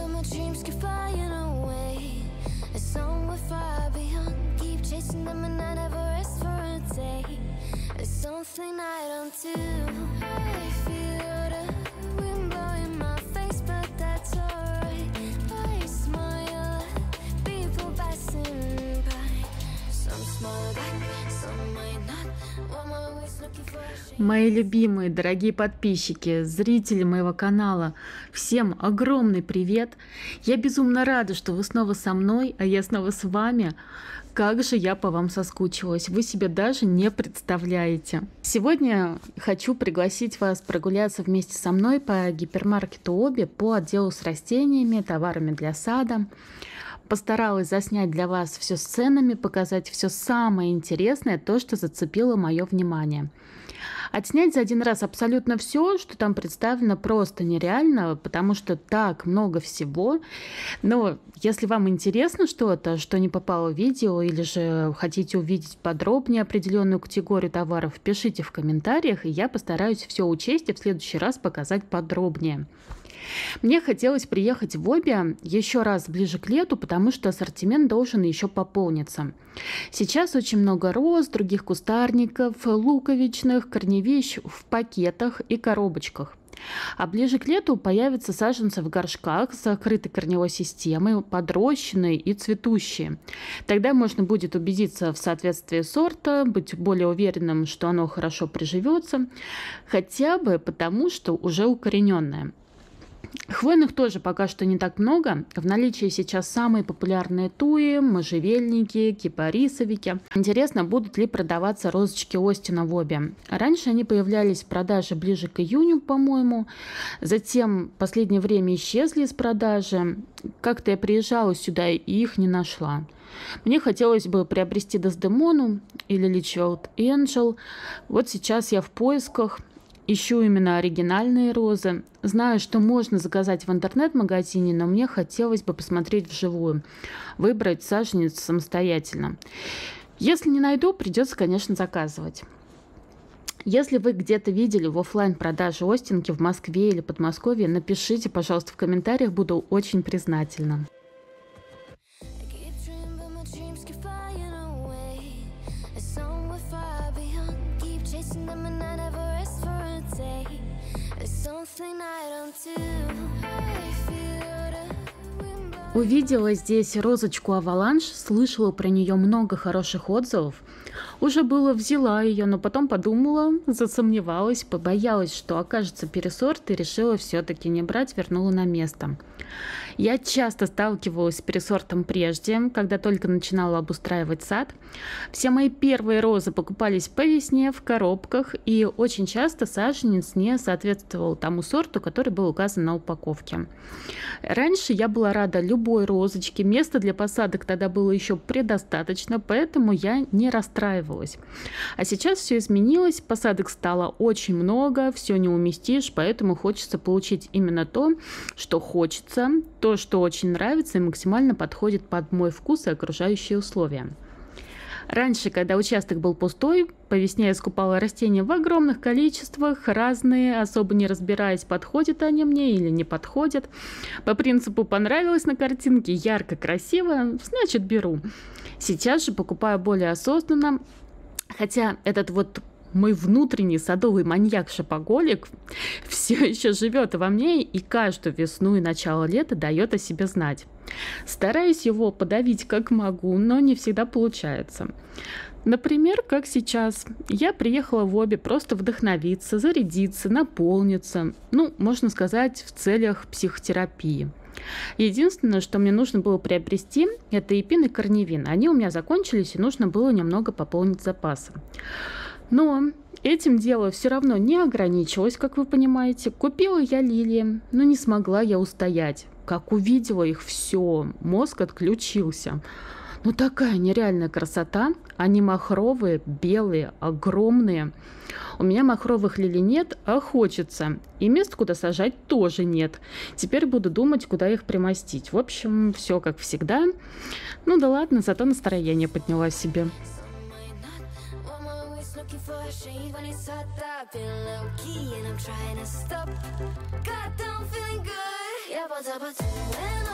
but my dreams keep flying away. And somewhere far beyond, keep chasing them and I never rest for a day. There's something I don't do. I feel the wind blowing my face, but that's alright. I smile at people passing by. Some smile back, some might not. I'm always looking for a shade. Мои любимые, дорогие подписчики, зрители моего канала, всем огромный привет! Я безумно рада, что вы снова со мной, а я снова с вами. Как же я по вам соскучилась, вы себе даже не представляете. Сегодня хочу пригласить вас прогуляться вместе со мной по гипермаркету Оби, по отделу с растениями, товарами для сада. Постаралась заснять для вас все с ценами, показать все самое интересное, то, что зацепило мое внимание. Отснять за один раз абсолютно все, что там представлено, просто нереально, потому что так много всего. Но если вам интересно что-то, что не попало в видео, или же хотите увидеть подробнее определенную категорию товаров, пишите в комментариях, и я постараюсь все учесть и в следующий раз показать подробнее. Мне хотелось приехать в Оби еще раз ближе к лету, потому что ассортимент должен еще пополниться. Сейчас очень много роз, других кустарников, луковичных, корневищ в пакетах и коробочках. А ближе к лету появятся саженцы в горшках с закрытой корневой системой, подрощенные и цветущие. Тогда можно будет убедиться в соответствии сорта, быть более уверенным, что оно хорошо приживется, хотя бы потому, что уже укорененное. Хвойных тоже пока что не так много. В наличии сейчас самые популярные туи, можжевельники, кипарисовики. Интересно, будут ли продаваться розочки Остина в Оби. Раньше они появлялись в продаже ближе к июню, по-моему. Затем в последнее время исчезли из продажи. Как-то я приезжала сюда и их не нашла. Мне хотелось бы приобрести Дездемону или Личфилд Энджел. Вот сейчас я в поисках. Ищу именно оригинальные розы. Знаю, что можно заказать в интернет-магазине, но мне хотелось бы посмотреть вживую, выбрать саженец самостоятельно. Если не найду, придется, конечно, заказывать. Если вы где-то видели в офлайн продаже Остинки в Москве или Подмосковье, напишите, пожалуйста, в комментариях, буду очень признательна. Увидела здесь розочку Аваланж, слышала про нее много хороших отзывов. Уже было взяла ее, но потом подумала, засомневалась, побоялась, что окажется пересорт, и решила все-таки не брать, вернула на место. Я часто сталкивалась с пересортом прежде, когда только начинала обустраивать сад. Все мои первые розы покупались по весне в коробках, и очень часто саженец не соответствовал тому сорту, который был указан на упаковке. Раньше я была рада любой розочке, места для посадок тогда было еще предостаточно, поэтому я не расстраивалась. А сейчас все изменилось, посадок стало очень много, все не уместишь, поэтому хочется получить именно то, что хочется, то, что очень нравится и максимально подходит под мой вкус и окружающие условия. Раньше, когда участок был пустой, по весне я скупала растения в огромных количествах, разные, особо не разбираясь, подходят они мне или не подходят. По принципу понравилось на картинке, ярко, красиво, значит беру. Сейчас же покупаю более осознанно, хотя этот вот мой внутренний садовый маньяк-шопоголик все еще живет во мне и каждую весну и начало лета дает о себе знать. Стараюсь его подавить как могу, но не всегда получается. Например, как сейчас. Я приехала в Оби просто вдохновиться, зарядиться, наполниться. Можно сказать, в целях психотерапии. Единственное, что мне нужно было приобрести, это эпин и корневин. Они у меня закончились, и нужно было немного пополнить запасы. Но этим дело все равно не ограничилось, как вы понимаете. Купила я лилии, но не смогла я устоять. Как увидела их, все, мозг отключился. Такая нереальная красота. Они махровые, белые, огромные. У меня махровых лилий нет, а хочется. И мест, куда сажать, тоже нет. Теперь буду думать, куда их примостить. В общем, все как всегда. Да ладно, зато настроение подняла себе. Yeah, but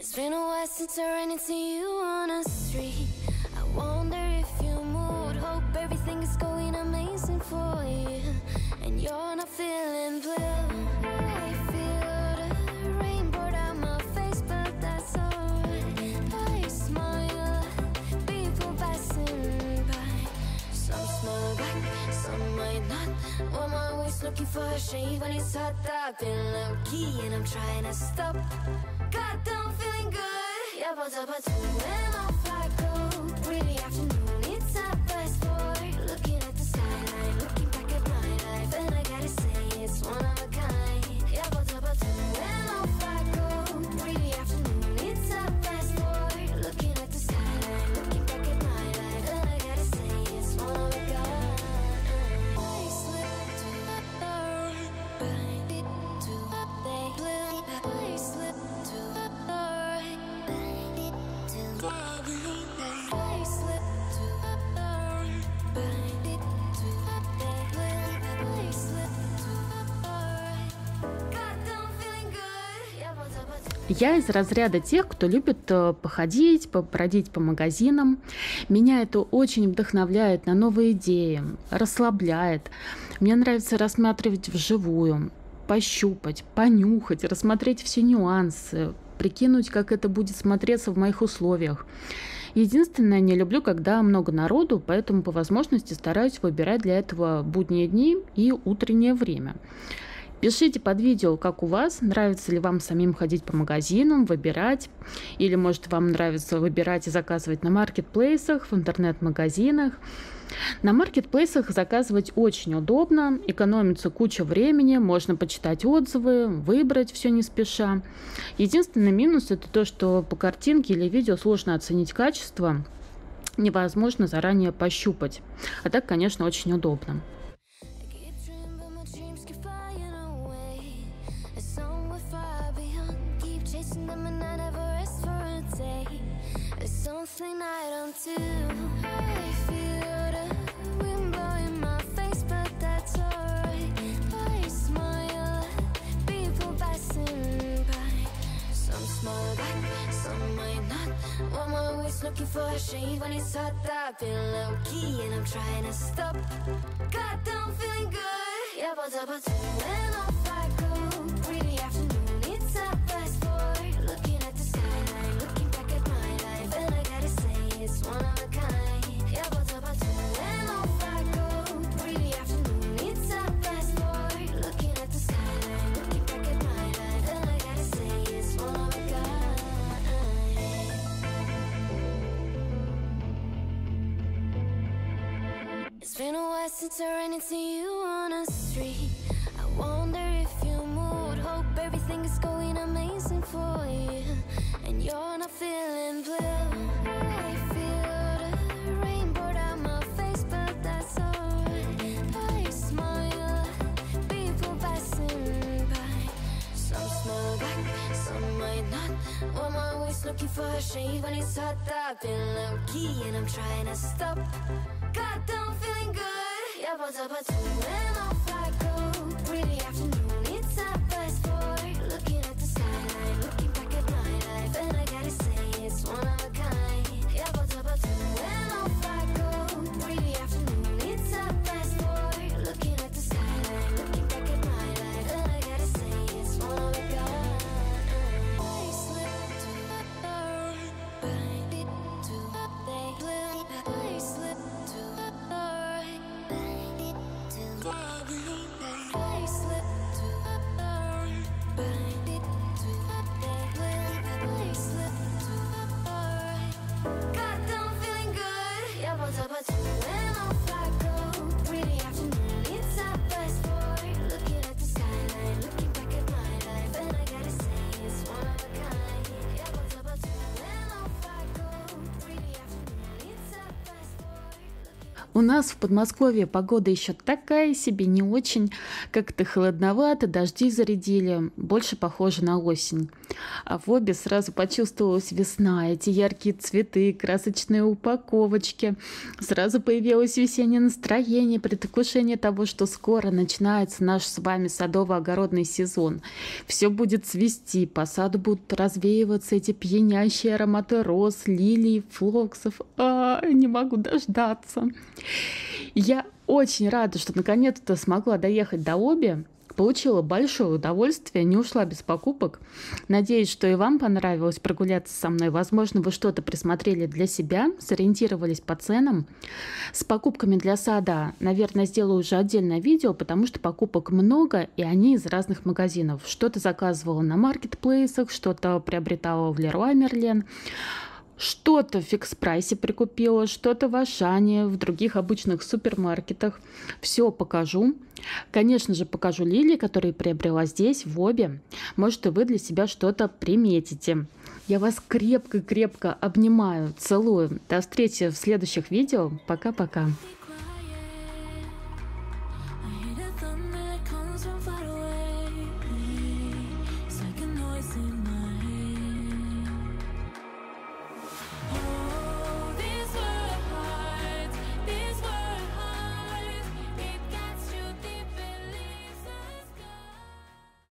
It's been a while since I ran into you on a street. I wonder if you moved. Hope everything is going amazing for you, and you're not feeling blue. I feel the rain pour down my face, but that's alright. I smile, people passing by. Some smile back, some might not. I'm always looking for a shade when it's hot. I've been low key and I'm trying to stop. God, I'm feeling good. Yeah, but when off I go. Really afternoon, it's a best for looking at the skyline, looking back at my life, and I gotta say it's one of a kind. Yeah, but when off I go. Really afternoon, it's a best for looking at the skyline, looking back at my life, and I gotta say it's one of a kind. I slip to the right, but it to the blue. I slip to the right, but it to the I slip to the right, but it to the blue. I slip to the right. God, I'm feeling good. Yeah, but Я из разряда тех, кто любит походить, побродить по магазинам. Меня это очень вдохновляет на новые идеи, расслабляет. Мне нравится рассматривать вживую, пощупать, понюхать, рассмотреть все нюансы, прикинуть, как это будет смотреться в моих условиях. Единственное, не люблю, когда много народу, поэтому по возможности стараюсь выбирать для этого будние дни и утреннее время. Пишите под видео, как у вас, нравится ли вам самим ходить по магазинам, выбирать, или может вам нравится выбирать и заказывать на маркетплейсах, в интернет-магазинах. На маркетплейсах заказывать очень удобно, экономится куча времени, можно почитать отзывы, выбрать все не спеша. Единственный минус – это то, что по картинке или видео сложно оценить качество, невозможно заранее пощупать. А так, конечно, очень удобно. I keep dreaming, but my dreams keep flying away. As somewhere far beyond, keep chasing them and I never rest for a day. There's something I don't do. I feel the wind blowing my face, but that's alright. I smile, people passing by. Some smile back, some might not. I'm always looking for a shade when it's hot. I've been low key and I'm trying to stop. God, I'm feeling good. Yeah, but when off I go. Really afternoon, it's a best for looking at the skyline, looking back at my life, and I gotta say it's one of a kind. Yeah, but when off I go. Really afternoon, it's a best for looking at the skyline, looking back at my life, and I gotta say it's one of a kind. It's been a while since I ran into you on a street. I wonder if you moved. Hope everything is going amazing for you, and you're not feeling blue. I feel the rain pour down my face, but that's alright. I smile, people passing by. Some smile back, some might not. I'm always looking for a shade when it's hot. I've been low key and I'm trying to stop. God, I'm feeling good. Yeah, but when off I go. Really afternoon, it's a best for looking at the skyline, looking back at my life, and I gotta say it's one of a kind. Yeah, but when off I go. Really afternoon, it's a best for looking at the skyline, looking back at my life, and I gotta say it's one of a kind. I slip to the right, but it to the blue. I slip to the right, but it to the I slip to the right, but it to the blue. I slip to the right. God, I'm feeling good. Yeah, but when off I go. Really afternoon, it's a best for looking at the skyline, looking back at my life, and I gotta say it's one of a kind. Yeah, but when off I go. Really afternoon, it's a best for. У нас в Подмосковье погода еще такая себе, не очень, как-то холодновато, дожди зарядили, больше похоже на осень. А в обе сразу почувствовалась весна, эти яркие цветы, красочные упаковочки. Сразу появилось весеннее настроение, предвкушение того, что скоро начинается наш с вами садово-огородный сезон. Все будет цвести, по саду будут развеиваться эти пьянящие ароматы роз, лилий, флоксов. Не могу дождаться. Я очень рада, что наконец-то смогла доехать до Оби. Получила большое удовольствие, не ушла без покупок. Надеюсь, что и вам понравилось прогуляться со мной. Возможно, вы что-то присмотрели для себя, сориентировались по ценам. С покупками для сада, наверное, сделаю уже отдельное видео, потому что покупок много, и они из разных магазинов. Что-то заказывала на маркетплейсах, что-то приобретала в Леруа Мерлен. Что-то в фикс-прайсе прикупила, что-то в Ашане, в других обычных супермаркетах. Все покажу. Конечно же, покажу лилии, которые приобрела здесь, в Обе. Может, и вы для себя что-то приметите. Я вас крепко-крепко обнимаю, целую. До встречи в следующих видео. Пока-пока.